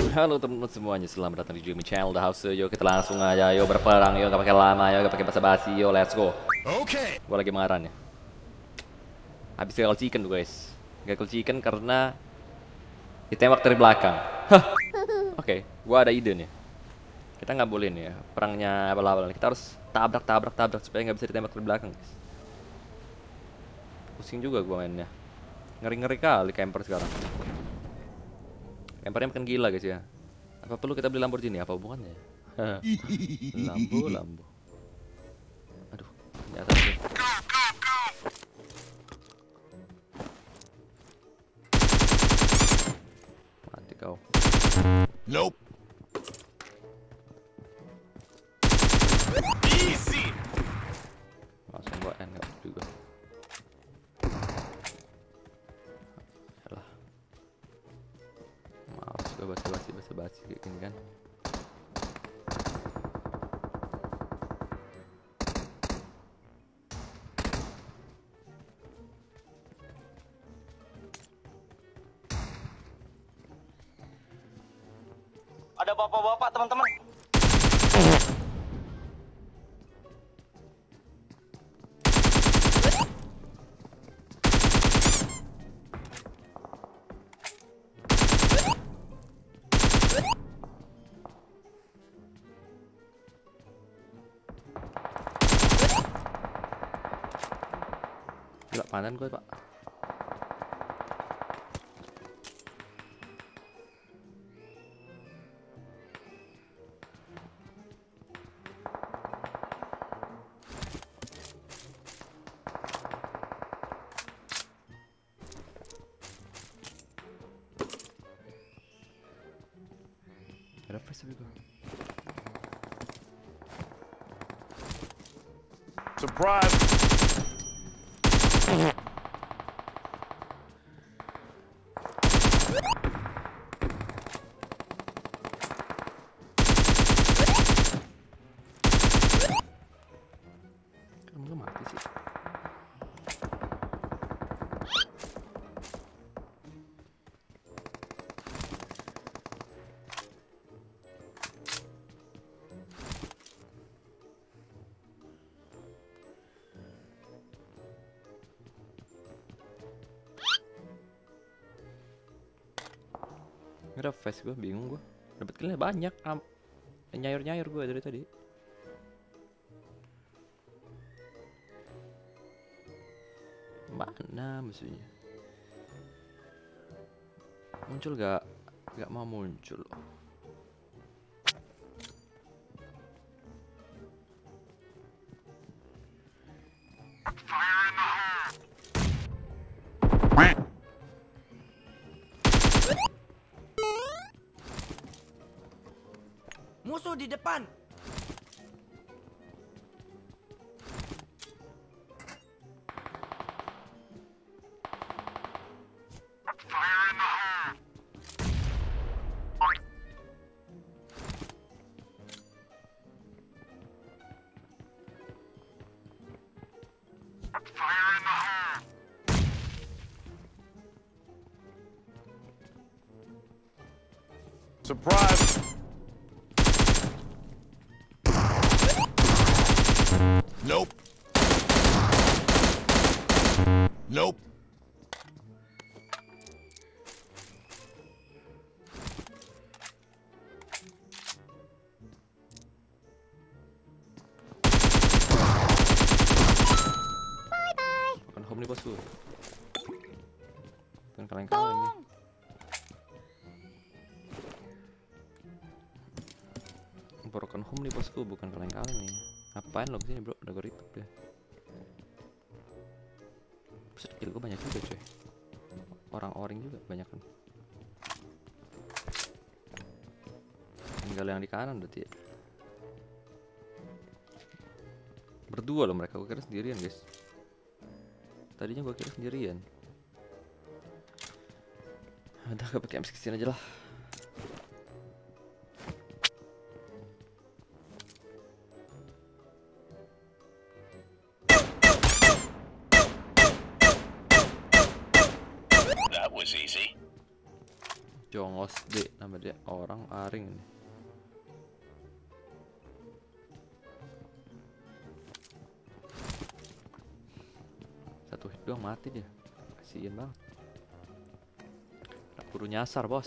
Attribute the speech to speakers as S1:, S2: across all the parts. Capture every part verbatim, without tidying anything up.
S1: Halo teman-teman semuanya, selamat datang di Jimmy Channel The House. Yo kita langsung aja, yo berperang, yo gak pakai lama, yo gak pakai basa-basi, yo let's go. Oke. Okay. Gua lagi marah nih. Habis gagal chicken tuh guys. Gagal chicken karena ditembak dari belakang. Hah. Oke, okay, gua ada ide nih. Kita nggak boleh nih ya, perangnya abal-abal. Kita harus tabrak, tabrak, tabrak supaya nggak bisa ditembak dari belakang guys. Pusing juga gua mainnya. Ngeri-ngeri kali camper sekarang. Campernya makin gila guys ya. Apa perlu kita beli Lamborghini? Apa hubungannya? Lambo, Lambo. Aduh, di atas tuh. Mati kau. Nope. Easy. Langsung gua end nggak juga. Basi-basi basi-basi kayak gini kan.
S2: Ada bapak-bapak teman-teman.
S1: Gila panen gue pak. Ada face tapi gue.
S3: Surprise!
S1: Kamu mati sih. Nggak face gue, bingung gue. Dapat killnya banyak, am nyayur-nyayur gue dari tadi. Mana musuhnya? Muncul gak? Gak mau muncul.
S2: Musuh di depan.
S3: Surprise! Nope. Nope.
S1: Bukan home nih bosku. Bukan kaleng-kaleng nih. Broken home nih bosku, bukan kaleng-kaleng nih. Ngapain lo kesini bro? Udah gue ritup ya. Buset, kill gue banyak juga cuy. Orang-orang juga banyak kan. Tinggal yang di kanan berarti ya. Berdua loh mereka, gue kira sendirian guys. Tadinya gue kira sendirian. Udah gak pakai M sixteen aja lah.
S3: Was easy.
S1: Jongos Bos D nama dia, orang Aring ini. Satu hit doang mati dia. Kasian banget. Nggak perlu nyasar, bos.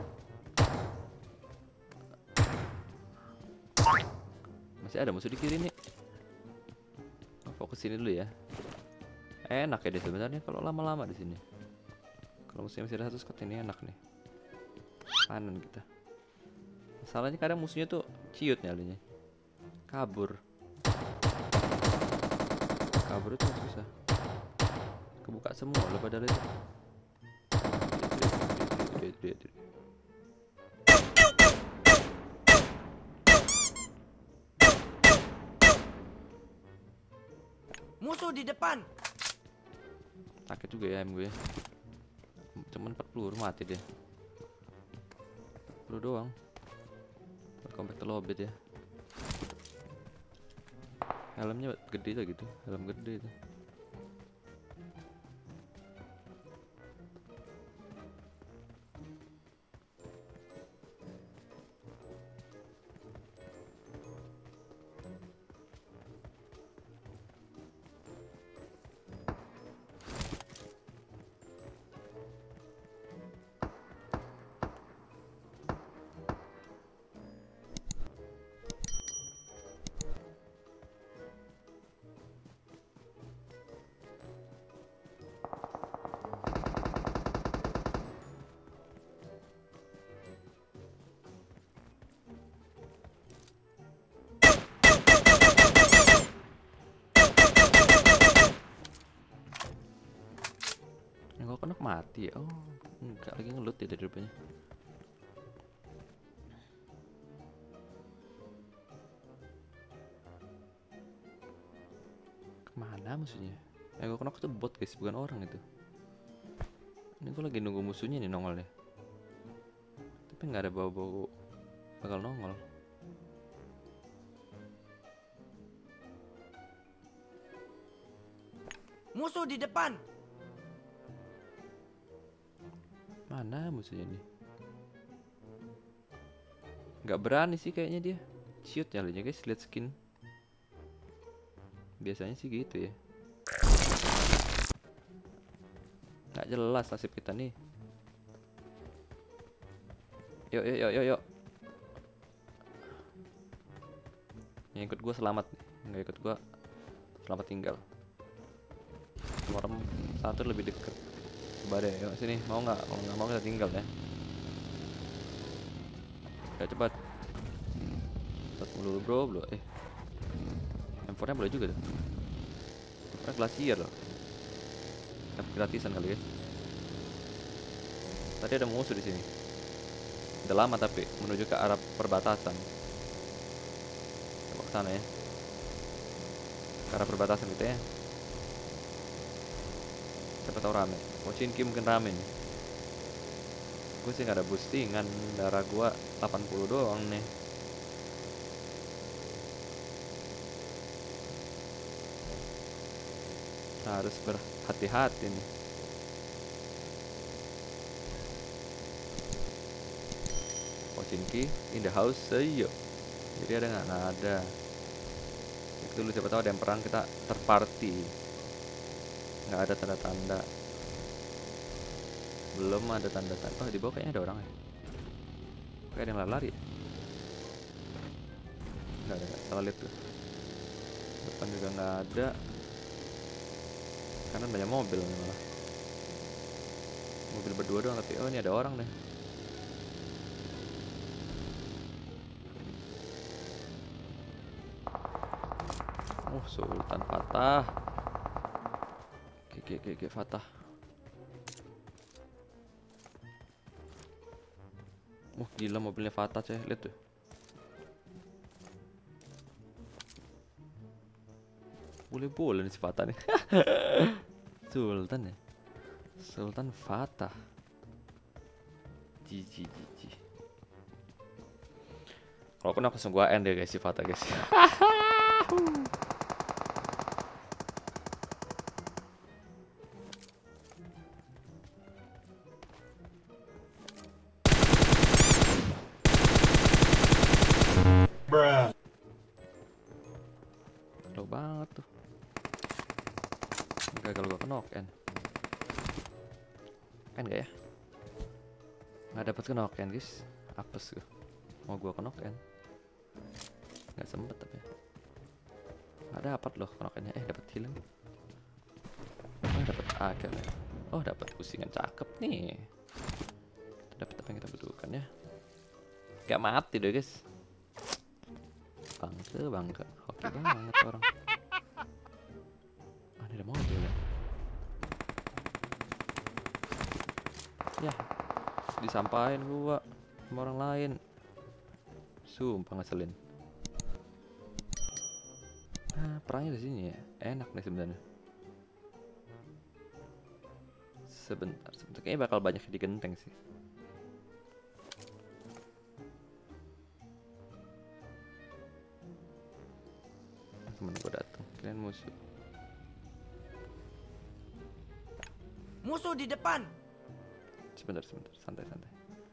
S1: Masih ada musuh di kiri nih. Fokus sini dulu ya. Enak ya dia sebenarnya kalau lama-lama di sini. Kalau musuhnya masih ada satu squad ini enak nih. Kanan kita. Masalahnya kadang musuhnya tuh ciut nyalinya. Kabur. Kabur itu susah. Kebuka semua loh padahal itu.
S2: Musuh di depan.
S1: Sakit juga ya M gue. Cuman empat puluh mati dia. empat puluh doang. Welcome back to lobby ya. Helmnya gede tuh gitu, helm gede itu. Yang kok kena mati ya? Oh, enggak lagi ngelut ya dari depannya. Kemana musuhnya? Yang kok kena itu bot guys, bukan orang itu. Ini gue lagi nunggu musuhnya nih nongol ya. Tapi nggak ada bau-bau bakal nongol.
S2: Musuh di depan.
S1: Mana musuhnya nih? Nggak berani sih kayaknya dia. Ciut nyalinya guys, lihat skin. Biasanya sih gitu ya. Nggak jelas nasib kita nih. Yuk yuk yuk yuk yuk. Yang ikut gua selamat, nggak ikut gua selamat tinggal. Orang satu lebih dekat. Coba deh, yuk sini, mau nggak? Kalau nggak mau kita tinggal ya. Ya cepat. Cepat dulu bro, bro. Eh, M empat nya boleh juga tuh. Karena glasier loh. Tapi gratisan kali ya. Tadi ada musuh di sini. Udah lama tapi menuju ke arah perbatasan. Coba ke sana ya. Ke arah perbatasan gitu ya. Siapa tahu rame. Pochinki mungkin rame nih. Gue sih nggak ada boostingan, darah gue delapan puluh doang nih. Harus berhati-hati nih. Pochinki in the house yo. Jadi ada nggak? Nggak ada. Itu dulu, siapa tahu ada yang perang kita terparty. Nggak ada tanda-tanda. Belum ada tanda-tanda. Oh, di bawah kayaknya ada orang ya. Kayak ada yang lari-lari. Nggak ada, salah lihat tuh. Depan juga nggak ada. Kanan banyak mobil nih malah. Mobil berdua doang tapi oh ini ada orang deh. Oh, Sultan Fatah. Oke, oke, oke, Fatah. Oh, gila mobilnya Fatah, coy. Lihat tuh. Boleh-boleh nih si Fatah nih. Sultan ya. Sultan Fatah. Jiji, jiji. Kalau pun aku langsung gua end ya guys si Fatah guys. Gagal gua knock end. Kan gak ya? Nggak dapet knock end guys. Apes gua. Mau gua knock end. Nggak sempet tapi ya. Nggak dapat loh knock endnya. Eh dapat healing. Oh dapat agak. Oh dapat pusingan cakep nih. Dapat apa yang kita butuhkan ya? Gak mati deh guys. Bangke bangke. Oke banget orang. Ah ini ada mobil ya. Ya disampain gua sama orang lain. Sumpah ngeselin. Nah, perangnya di sini ya. Enak nih sebenarnya. Sebentar, sebentar kayaknya bakal banyak di genteng sih. Temen gua datang, kalian musuh.
S2: Musuh di depan.
S1: Sebentar, sebentar, santai-santai.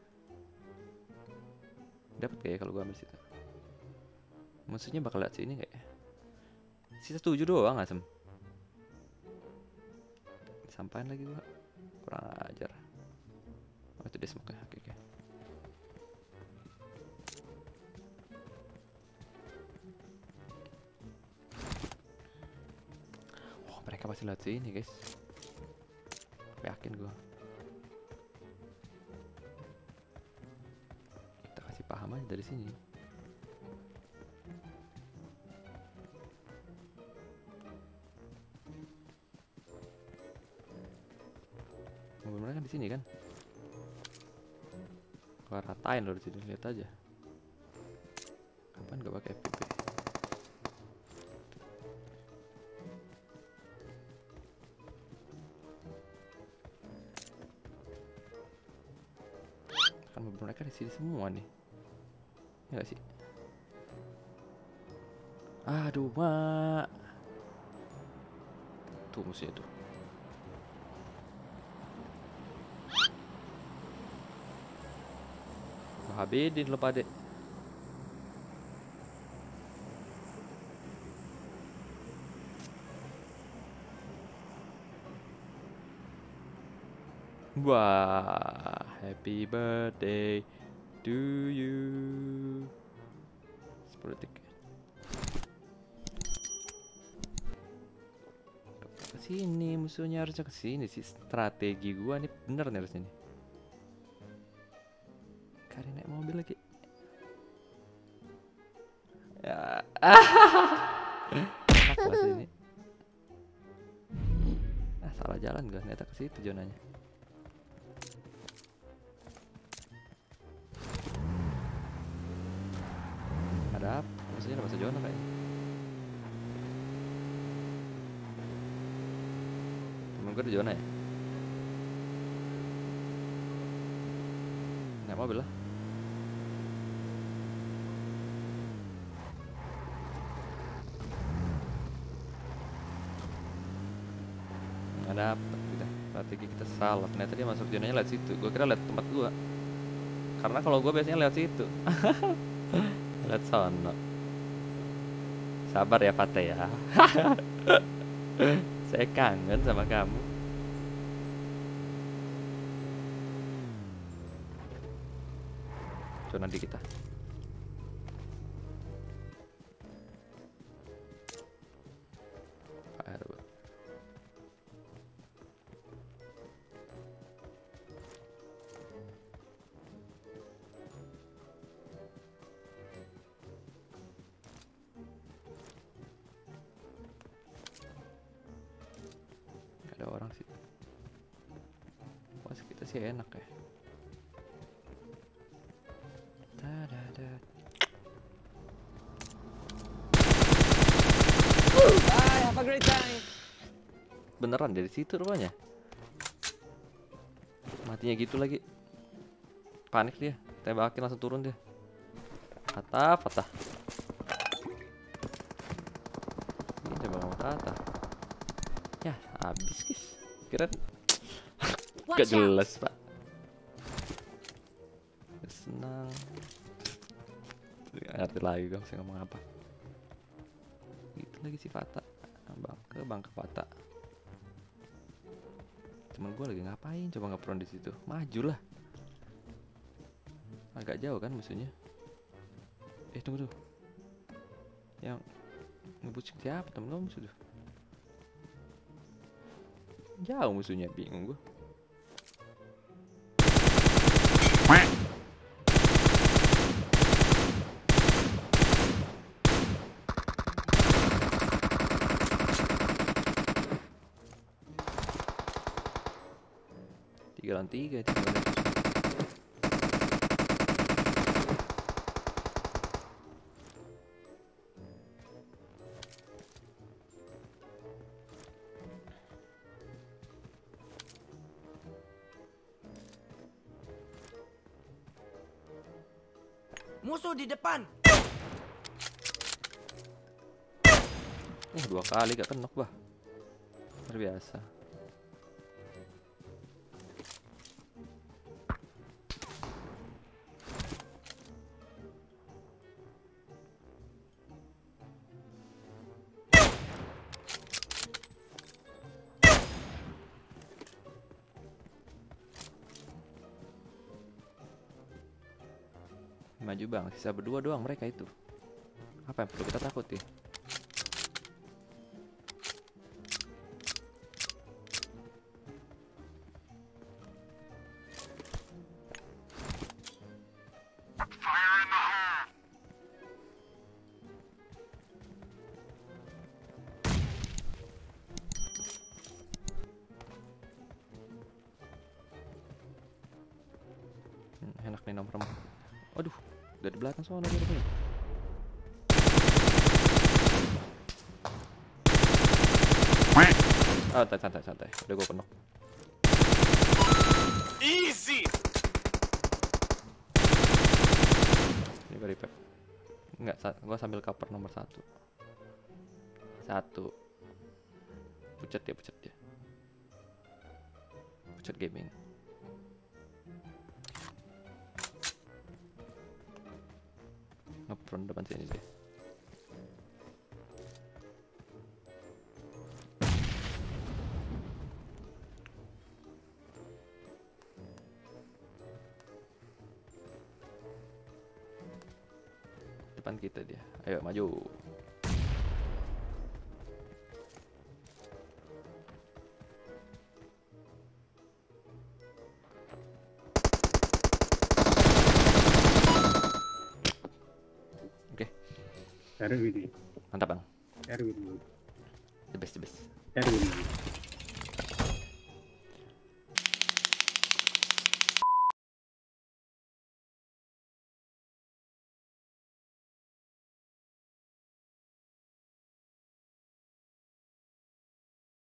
S1: Dapat gak ya kalau gua ambil situ? Musuhnya bakal lihat sini gak ya? Sisa tujuh doang asem. Sampain lagi gua. Kurang ajar. Oh itu dia smoke. Oke oke. Oh mereka pasti lihat sini guys. Yakin gua. Kita kasih paham aja dari sini. Mobil mereka kan di sini kan? Gua ratain loh di sini, lihat aja. Kapan gak pakai F P V? Kan mobil mereka di sini semua nih. Ya gak sih? Aduh, mak. Tuh musuhnya tuh. Habedin lo pade. Wah, happy birthday to you. sepuluh detik. Kesini musuhnya harusnya kesini sih. Strategi gua nih bener nih harusnya nih. Kari naik mobil lagi. Ya. Enak lah sini. Ah salah jalan gua, ternyata ke situ zonanya. Ada apa? Maksudnya ada masa zona kayaknya. Temen gua di zona ya? Naik mobil lah. Nggak dapet kita, strategi kita salah. Ternyata dia masuk zonanya lewat situ. Gue kira lewat tempat gua. Karena kalau gua biasanya lewat situ. Lewat sono. Sabar ya Pate ya. Saya kangen sama kamu. Zona di kita. Ada orang sih. Pas kita sih enak ya. Dadada.
S4: Bye, have a great time.
S1: Beneran dari situ rupanya. Matinya gitu lagi. Panik dia. Tembakin langsung turun dia. Patah, patah. Ini coba mau patah. Ya, habis guys. Kira gak jelas, Pak. Senang. Gak ngerti lagi gue mesti ngomong apa. Gitu lagi si Fata. Bang ke bang ke Fata. teman gue lagi ngapain coba ngepron di situ. Majulah. Agak jauh kan musuhnya. Eh tunggu tuh. Yang ngebusik siapa temen lo musuh tuh? Jauh musuhnya, bingung gue. Tiga lawan tiga, tiga lawan tiga.
S2: Musuh di depan.
S1: Uh, dua kali gak kenok bah. Luar biasa. Maju bang, sisa berdua doang mereka itu. Apa yang perlu kita takuti? Hmm, enak nih nomor empat. Waduh, dari belakang soalnya dia rupanya. Oh, santai, santai, santai. Udah gue kenok.
S3: Easy.
S1: Ini gue repack. Enggak, gue sambil cover nomor satu. Satu. Pucat dia, pucat dia. Pucat gaming. Ngepron depan sini deh. Depan kita dia. Ayo maju.
S5: Carry with you.
S1: Mantap bang.
S5: Carry with you.
S1: The best, the best.
S5: Carry with you.